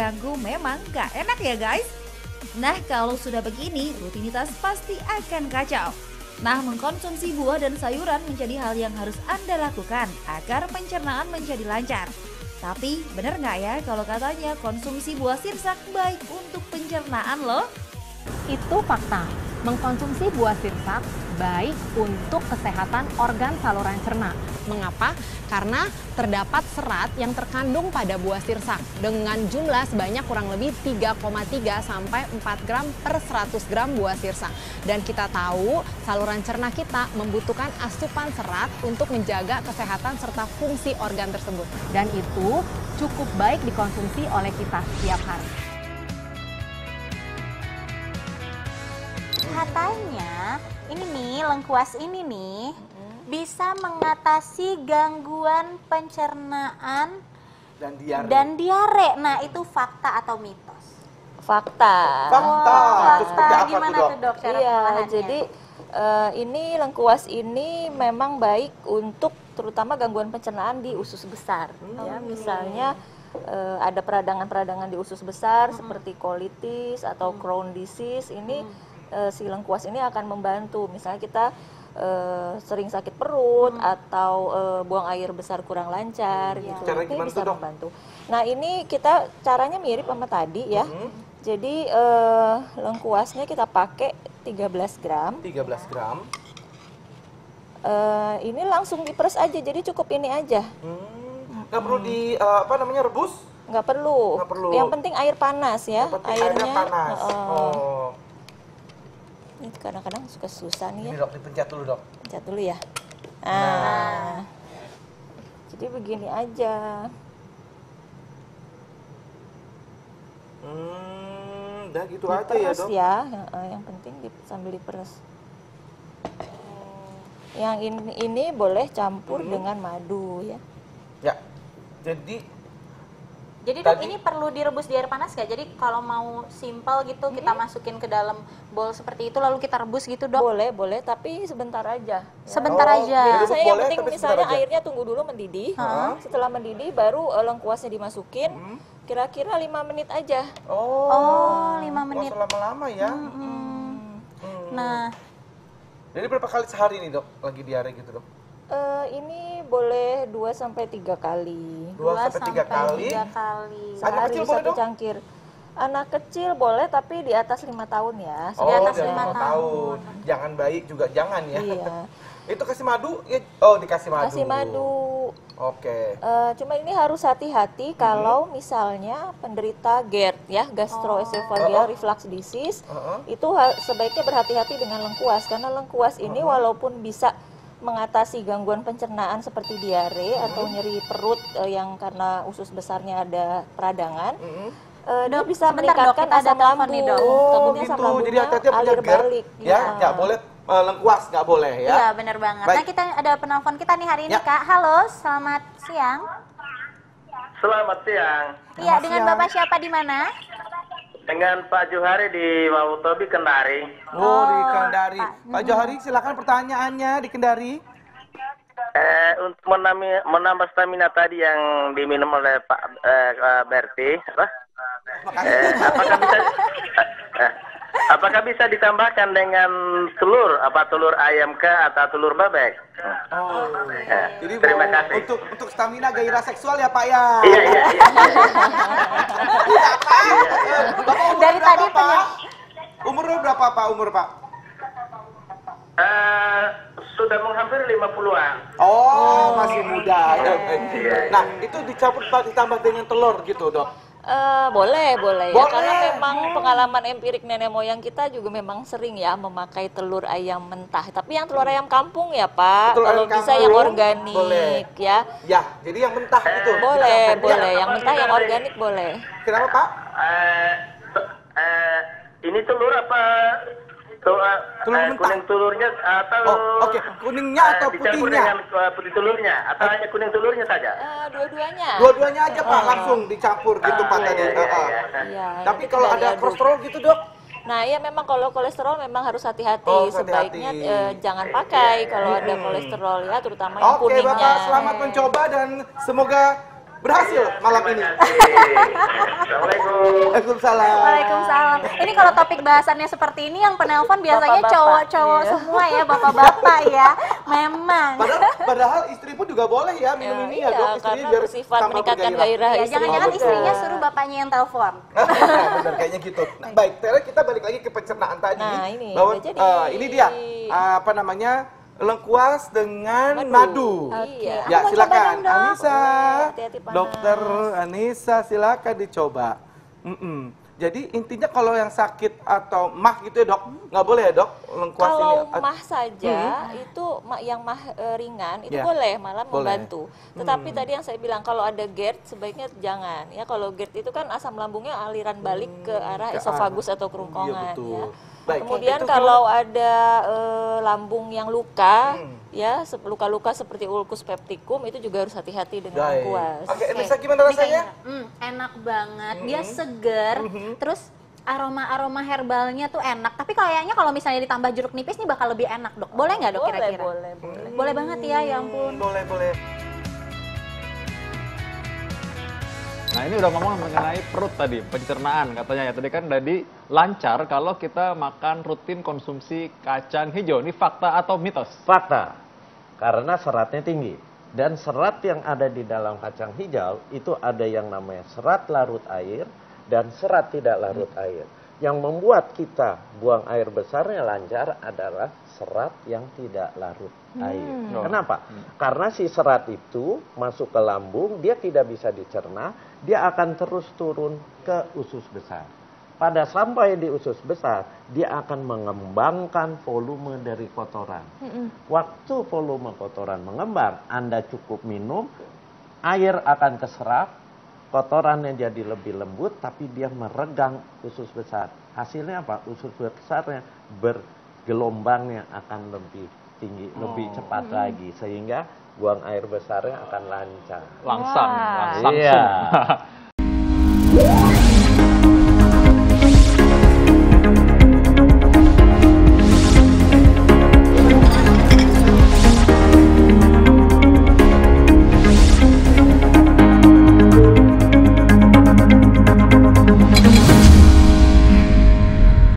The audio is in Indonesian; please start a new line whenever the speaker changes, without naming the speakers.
terganggu memang gak enak ya guys. Nah kalau sudah begini, rutinitas pasti akan kacau. Nah mengkonsumsi buah dan sayuran menjadi hal yang harus Anda lakukan agar pencernaan menjadi lancar. Tapi benar nggak ya kalau katanya konsumsi buah sirsak baik untuk pencernaan loh?
Itu fakta. Mengkonsumsi buah sirsak baik untuk kesehatan organ saluran cerna. Mengapa? Karena terdapat serat yang terkandung pada buah sirsak dengan jumlah sebanyak kurang lebih 3,3 sampai 4 gram per 100 gram buah sirsak. Dan kita tahu saluran cerna kita membutuhkan asupan serat untuk menjaga kesehatan serta fungsi organ tersebut. Dan itu cukup baik dikonsumsi oleh kita setiap hari.
Katanya ini nih lengkuas ini nih bisa mengatasi gangguan pencernaan dan diare. Nah itu fakta atau mitos?
Fakta.
Fakta. Gimana tuh dok cara
Iya,
pengolahannya?
jadi ini lengkuas ini memang baik untuk terutama gangguan pencernaan di usus besar. Ya, misalnya ada peradangan-peradangan di usus besar seperti colitis atau Crohn disease ini. Si lengkuas ini akan membantu, misalnya kita sering sakit perut atau buang air besar kurang lancar gitu,
Cara
ini
gimana
bisa
tuh, Dok?
membantu. Nah ini kita caranya mirip sama tadi ya, jadi lengkuasnya kita pakai 13 gram.
13 gram.
Ini langsung diperes aja, jadi cukup ini aja.
Nggak perlu rebus?
Nggak perlu.
Nggak perlu.
Yang penting air panas ya,
Yang penting airnya panas.
Ini kadang-kadang suka susah nih
Ini
ya.
dok, dipencet dulu dok.
Pencet dulu ya. Nah. Jadi begini aja.
Udah gitu aja ya
Diperes
dok.
ya. Yang penting sambil diperes. Yang ini boleh campur dengan madu ya.
Ya. Jadi
Dok
tadi-
ini perlu direbus di air panas nggak? Jadi kalau mau simple gitu kita masukin ke dalam bowl seperti itu lalu kita rebus gitu dok?
Boleh, tapi sebentar aja. Ya.
Sebentar
Oh,
aja.
jadi
Jadi saya yang
boleh,
penting
tapi sebentar
misalnya
aja.
airnya tunggu dulu mendidih. Setelah mendidih baru lengkuasnya dimasukin. Kira-kira 5 menit aja.
Oh, 5 menit.
Nggak usah lama-lama ya.
Nah,
Jadi berapa kali sehari nih dok lagi diare gitu dok?
Ini boleh 2 sampai 3 kali.
2 sampai 3 kali.
3 kali.
Anak
Sehari
kecil boleh,
1
Dok?
cangkir. Anak kecil boleh tapi di atas 5 tahun ya.
Oh,
Di atas
dari
5
5 tahun. Jangan baik juga jangan ya.
Iya.
Itu kasih madu? Oh dikasih madu.
Kasih madu.
Oke.
Cuma ini harus hati-hati kalau misalnya penderita GERD ya, gastroesophageal reflux disease, itu sebaiknya berhati-hati dengan lengkuas karena lengkuas ini walaupun bisa mengatasi gangguan pencernaan seperti diare atau nyeri perut yang karena usus besarnya ada peradangan, dia bisa
sebentar, Dok,
meningkatkan
kita ada
asam
telepon nih,
lambung.
Dok.
Takutnya asam
Jadi
lambungnya
hati-hati punya
alir
GERD,
balik.
ya, nggak boleh lengkuas, nggak boleh ya.
Iya benar banget.
Baik.
Nah kita ada penelpon kita nih hari ini
Ya.
Kak. Halo, selamat siang.
Selamat siang.
Iya dengan
siang.
Bapak siapa di mana?
Dengan Pak Juhari di Mautobi, Kendari.
Oh, di
Oh,
Kendari.
Pak.
Pak Johari, silakan pertanyaannya di Kendari.
Untuk menambah stamina tadi yang diminum oleh Pak Berti, apakah bisa ditambahkan dengan telur, telur ayam kah atau telur bebek?
Oh, jadi
Terima
mau
kasih.
untuk stamina gairah seksual ya Pak ya.
Iya, iya, iya.
Bapak umur
Dari
berapa,
tadi
Pak? Umurnya berapa Pak? Umur Pak?
Sudah menghampiri 50-an.
Oh, masih muda.
Iya.
Nah, itu dicampur ditambah dengan telur gitu, Dok.
Boleh ya,
Boleh.
karena memang pengalaman empirik nenek moyang kita juga memang sering ya memakai telur ayam mentah. Tapi yang telur ayam kampung ya Pak,
Telur
kalau
ayam
bisa
kampung,
yang organik
boleh.
ya.
Ya, jadi yang mentah itu.
Boleh,
dicampur.
boleh.
Ya.
Yang mentah yang organik boleh.
Kenapa, Pak?
Ini telur apa?
Telur mentah.
Kuning telurnya atau
Oh, oke. Kuningnya atau
dicampur
putihnya?
dengan putih telurnya atau hanya kuning telurnya saja?
Dua-duanya.
Dua-duanya aja, Pak, langsung dicampur gitu, Pak tadi.
Iya,
Tapi
nanti
kalau
tinggal
ada
diaduk.
kolesterol gitu, Dok?
Nah, ya memang kalau kolesterol memang harus hati-hati.
Oh, hati-hati.
Sebaiknya jangan pakai kalau ada kolesterol ya, terutama yang
Oke,
kuningnya.
Bapak, selamat mencoba dan semoga berhasil malam ini.
Assalamualaikum.
Waalaikumsalam.
Waalaikumsalam. Ini kalau topik bahasannya seperti ini yang penelpon biasanya
Bapak-bapak,
cowok-cowok
iya.
semua ya, bapak-bapak ya. Memang.
Padahal istri pun juga boleh ya minum ini ya, Dok. Istrinya
karena
biar
bersifat
tambah
meningkatkan
bergairah.
gairah
Ya,
istri.
jangan-jangan
betul.
istrinya suruh bapaknya yang telepon.
Benar kayaknya gitu. Nah, baik, Tere, kita balik lagi ke pencernaan tadi.
Nah, ini
bahwa
udah jadi.
ini dia apa namanya? Lengkuas dengan madu.
Iya.
Ya,
Aku mau
silakan.
coba dong, Dok.
Anissa,
Hati-hati panas.
Dokter Anissa, silakan dicoba. Jadi intinya kalau yang sakit atau mah gitu ya, Dok, nggak boleh ya, Dok, lengkuas ini.
Kalau mah saja itu yang mah ringan itu
Ya.
boleh, malah
Boleh.
membantu. Tetapi tadi yang saya bilang kalau ada GERD sebaiknya jangan ya. Kalau GERD itu kan asam lambungnya aliran balik ke arah
Ke
esofagus
Iya,
atau kerongkongan
betul.
ya.
Baik,
Kemudian
itu
kalau ada lambung yang luka ya, luka-luka seperti ulcus pepticum itu juga harus hati-hati dengan
Baik.
lengkuas.
Oke, Anissa gimana rasanya?
Enak banget, dia seger, terus aroma-aroma herbalnya tuh enak. Tapi kayaknya kalau misalnya ditambah jeruk nipis nih bakal lebih enak, Dok. Boleh nggak, Dok,
Boleh,
kira-kira?
boleh.
Boleh banget ya ampun.
Boleh.
Nah ini udah ngomong mengenai perut tadi, pencernaan katanya ya. Tadi kan lancar kalau kita makan rutin konsumsi kacang hijau. Ini fakta atau mitos?
Fakta, karena seratnya tinggi. Dan serat yang ada di dalam kacang hijau itu ada yang namanya serat larut air dan serat tidak larut air. Yang membuat kita buang air besarnya lancar adalah serat yang tidak larut air. Kenapa? Karena si serat itu masuk ke lambung, dia tidak bisa dicerna, dia akan terus turun ke usus besar. Pada sampai di usus besar, dia akan mengembangkan volume dari kotoran. Waktu volume kotoran mengembang, Anda cukup minum, air akan keserap, kotorannya jadi lebih lembut, tapi dia meregang usus besar. Hasilnya apa? Usus besarnya bergelombangnya akan lebih tinggi, lebih cepat lagi, sehingga buang air besarnya akan lancar.
Langsung.
Iya.